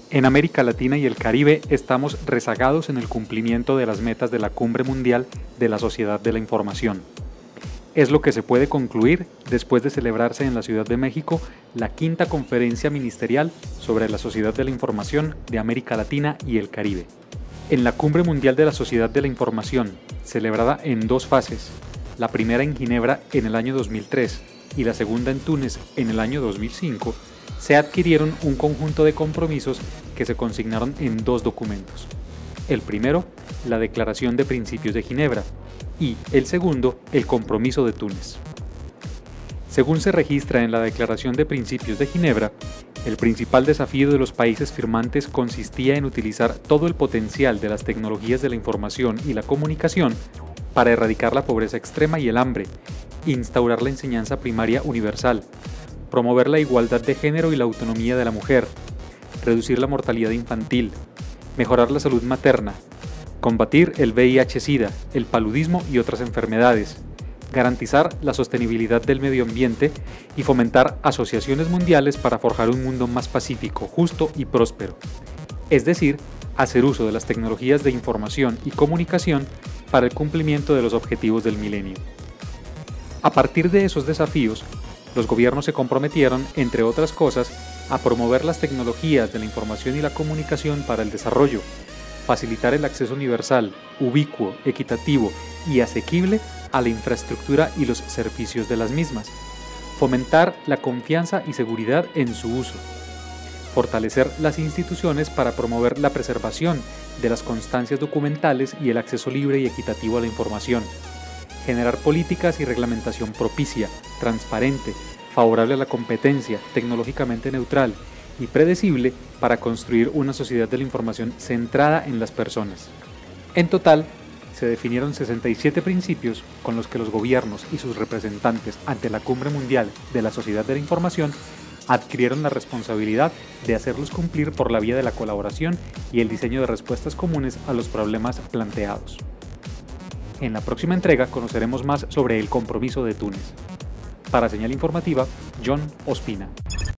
En América Latina y el Caribe estamos rezagados en el cumplimiento de las metas de la Cumbre Mundial de la Sociedad de la Información. Es lo que se puede concluir después de celebrarse en la Ciudad de México la quinta conferencia ministerial sobre la Sociedad de la Información de América Latina y el Caribe. En la Cumbre Mundial de la Sociedad de la Información, celebrada en dos fases, la primera en Ginebra en el año 2003 y la segunda en Túnez en el año 2005, se adquirieron un conjunto de compromisos que se consignaron en dos documentos. El primero, la Declaración de Principios de Ginebra, y el segundo, el Compromiso de Túnez. Según se registra en la Declaración de Principios de Ginebra, el principal desafío de los países firmantes consistía en utilizar todo el potencial de las tecnologías de la información y la comunicación para erradicar la pobreza extrema y el hambre, instaurar la enseñanza primaria universal, promover la igualdad de género y la autonomía de la mujer, reducir la mortalidad infantil, mejorar la salud materna, combatir el VIH-Sida, el paludismo y otras enfermedades, garantizar la sostenibilidad del medio ambiente y fomentar asociaciones mundiales para forjar un mundo más pacífico, justo y próspero. Es decir, hacer uso de las tecnologías de información y comunicación para el cumplimiento de los objetivos del milenio. A partir de esos desafíos, los gobiernos se comprometieron, entre otras cosas, a promover las tecnologías de la información y la comunicación para el desarrollo, facilitar el acceso universal, ubicuo, equitativo y asequible a la infraestructura y los servicios de las mismas, fomentar la confianza y seguridad en su uso, fortalecer las instituciones para promover la preservación de las constancias documentales y el acceso libre y equitativo a la información, generar políticas y reglamentación propicia, transparente, favorable a la competencia, tecnológicamente neutral y predecible para construir una sociedad de la información centrada en las personas. En total, se definieron 67 principios con los que los gobiernos y sus representantes ante la Cumbre Mundial de la Sociedad de la Información adquirieron la responsabilidad de hacerlos cumplir por la vía de la colaboración y el diseño de respuestas comunes a los problemas planteados. En la próxima entrega conoceremos más sobre el Compromiso de Túnez. Para Señal Informativa, John Ospina.